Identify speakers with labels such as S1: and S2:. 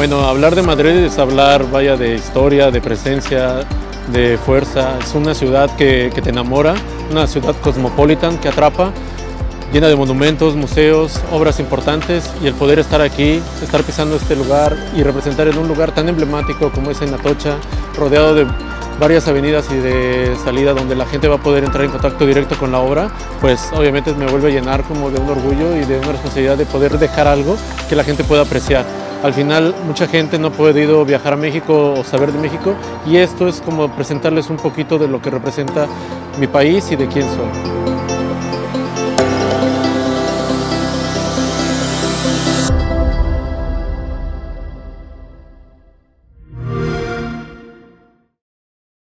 S1: Bueno, hablar de Madrid es hablar, vaya, de historia, de presencia, de fuerza. Es una ciudad que te enamora, una ciudad cosmopolitan que atrapa, llena de monumentos, museos, obras importantes, y el poder estar aquí, estar pisando este lugar y representar en un lugar tan emblemático como es en Atocha, rodeado de varias avenidas y de salida donde la gente va a poder entrar en contacto directo con la obra, pues obviamente me vuelve a llenar como de un orgullo y de una responsabilidad de poder dejar algo que la gente pueda apreciar. Al final mucha gente no ha podido viajar a México o saber de México, y esto es como presentarles un poquito de lo que representa mi país y de quién soy.